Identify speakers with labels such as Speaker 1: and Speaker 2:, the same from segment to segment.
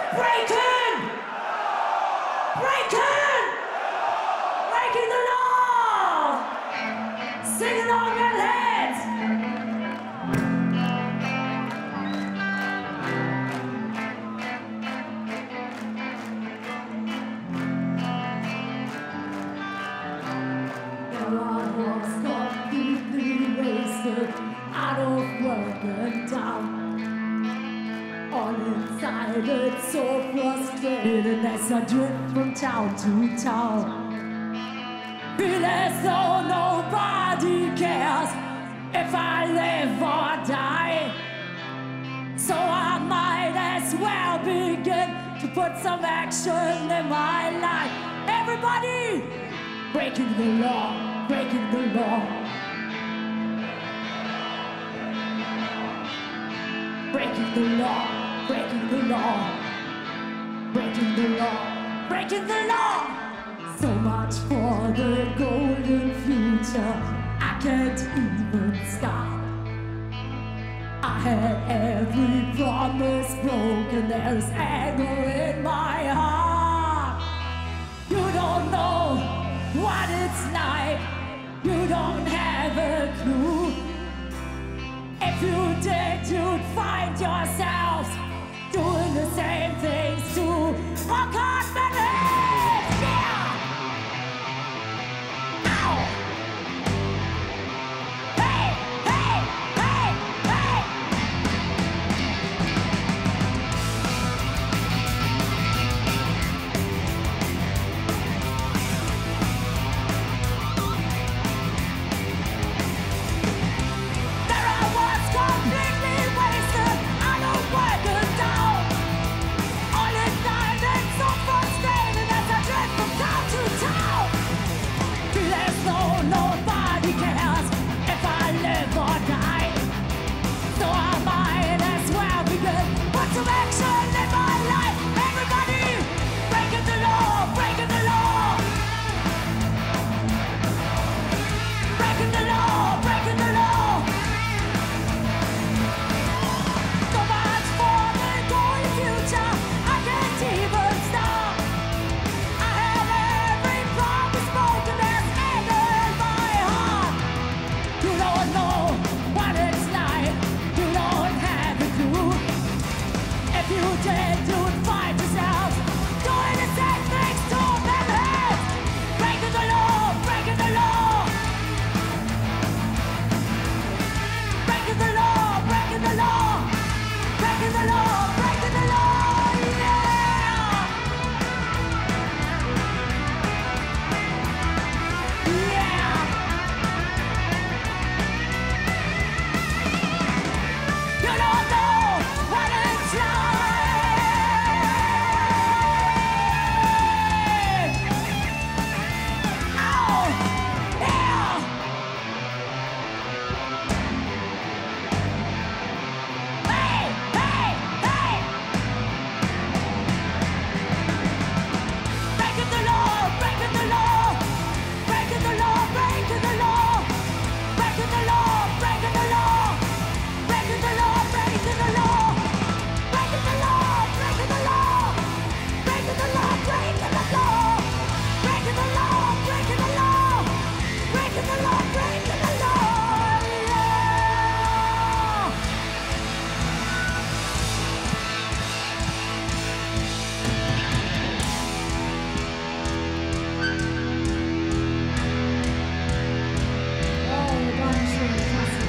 Speaker 1: Breaking! Breaking! Breaking the law! Sing along and let's! I was completely wasted, out of work and down. All inside it's so frustrated as I drift from town to town. Feel as though nobody cares if I live or die. So I might as well begin to put some action in my life. Everybody! Breaking the law, breaking the law. Breaking the law, breaking the law. Breaking the law, breaking the law. So much for the golden future, I can't even stop. I had every promise broken, there's anger in my heart. You don't know what it's like, you don't have a clue. If you did, you'd find yourselves doing the same things too. Oh God, man, yeah! Ow! Hey, hey, hey, hey! There I was, completely wasted, out of work and down. All in night and so frustrated as I drift from town to town. Feel as though nobody cares if I live or die. So I might as well begin put some action in my life. Everybody, breaking the law, breaking the law. Breaking the law, breaking the law. So much for the golden future, I can't even stop. I had every promise broken, there's anger in my heart. You don't know what it's like, you don't have a clue. If you did, you'd find yourself doing the same things to them heads. Breaking the law, breaking the law. Breaking the law, breaking the law. Breaking the law, breaking the law, yeah! Yeah! You don't know what it's like! Ow! Yeah! Hey! Hey! Hey! Breaking the law! Breaking the law! Breaking the law! Breaking the law! Breaking the law! Breaking the law! Breaking the law! Breaking the law! Breaking the law! Breaking the law! Breaking the law! Breaking the law! Breaking the law! Breaking the law! Breaking the law! Breaking the law! Yeah! Oh, Dankeschön, klasse.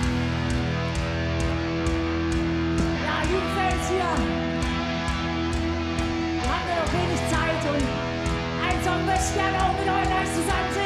Speaker 1: Ja, liebe Fans hier, wir haben ja noch wenig Zeit und ein Song möchte ich gerne auch mit euch zusammen singen.